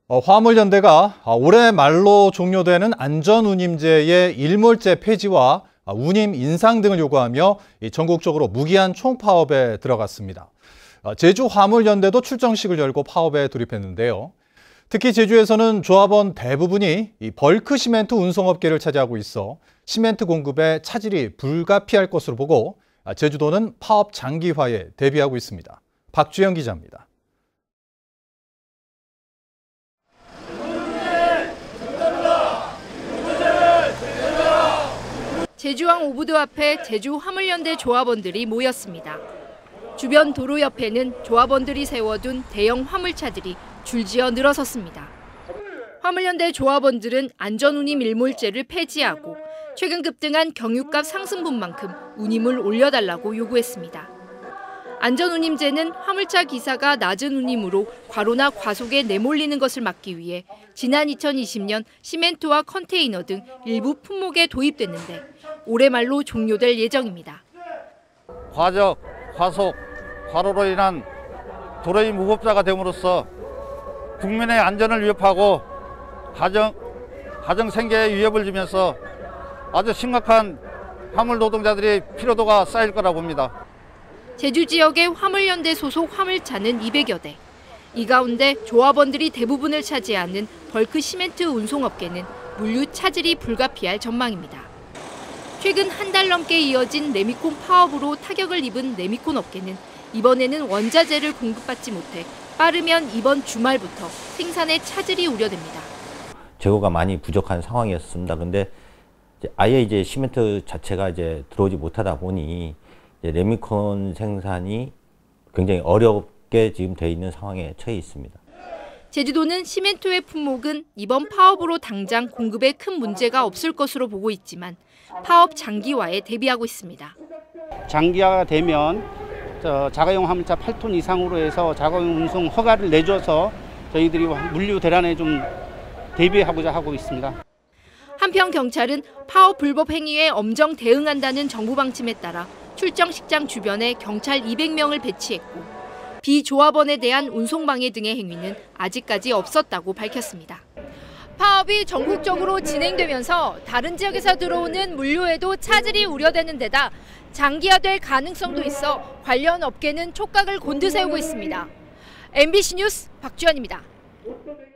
화물연대가 올해 말로 종료되는 안전운임제의 일몰제 폐지와 운임 인상 등을 요구하며 전국적으로 무기한 총파업에 들어갔습니다. 제주 화물연대도 출정식을 열고 파업에 돌입했는데요. 특히 제주에서는 조합원 대부분이 벌크 시멘트 운송업계를 차지하고 있어 시멘트 공급에 차질이 불가피할 것으로 보고 제주도는 파업 장기화에 대비하고 있습니다. 박주영 기자입니다. 제주항 오부도 앞에 제주 화물연대 조합원들이 모였습니다. 주변 도로 옆에는 조합원들이 세워둔 대형 화물차들이 줄지어 늘어섰습니다. 화물연대 조합원들은 안전운임 일몰제를 폐지하고 최근 급등한 경유값 상승분만큼 운임을 올려달라고 요구했습니다. 안전운임제는 화물차 기사가 낮은 운임으로 과로나 과속에 내몰리는 것을 막기 위해 지난 2020년 시멘트와 컨테이너 등 일부 품목에 도입됐는데 올해 말로 종료될 예정입니다. 과적, 과속, 과로로 인한 도로의 무법자가 됨으로써 국민의 안전을 위협하고 가정 생계에 위협을 주면서 아주 심각한 화물 노동자들의 피로도가 쌓일 거라고 봅니다. 제주 지역의 화물연대 소속 화물차는 200여 대. 이 가운데 조합원들이 대부분을 차지하는 벌크 시멘트 운송업계는 물류 차질이 불가피할 전망입니다. 최근 한 달 넘게 이어진 레미콘 파업으로 타격을 입은 레미콘 업계는 이번에는 원자재를 공급받지 못해 빠르면 이번 주말부터 생산에 차질이 우려됩니다. 재고가 많이 부족한 상황이었습니다. 그런데 아예 이제 시멘트 자체가 이제 들어오지 못하다 보니 레미콘 생산이 굉장히 어렵게 지금 돼 있는 상황에 처해 있습니다. 제주도는 시멘트의 품목은 이번 파업으로 당장 공급에 큰 문제가 없을 것으로 보고 있지만 파업 장기화에 대비하고 있습니다. 장기화가 되면 자가용 화물차 8톤 이상으로 해서 자가용 운송 허가를 내줘서 저희들이 물류 대란에 좀 대비하고자 하고 있습니다. 한편 경찰은 파업 불법 행위에 엄정 대응한다는 정부 방침에 따라 출정식장 주변에 경찰 200명을 배치했고 비조합원에 대한 운송방해 등의 행위는 아직까지 없었다고 밝혔습니다. 파업이 전국적으로 진행되면서 다른 지역에서 들어오는 물류에도 차질이 우려되는 데다 장기화될 가능성도 있어 관련 업계는 촉각을 곤두세우고 있습니다. MBC 뉴스 박주연입니다.